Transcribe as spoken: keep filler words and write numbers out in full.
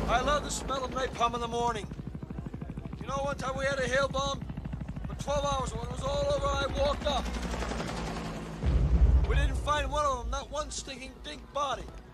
I love the smell of napalm in the morning. You know, one time we had a hail bomb? For twelve hours, when it was all over, I walked up. We didn't find one of them, not one stinking dink body.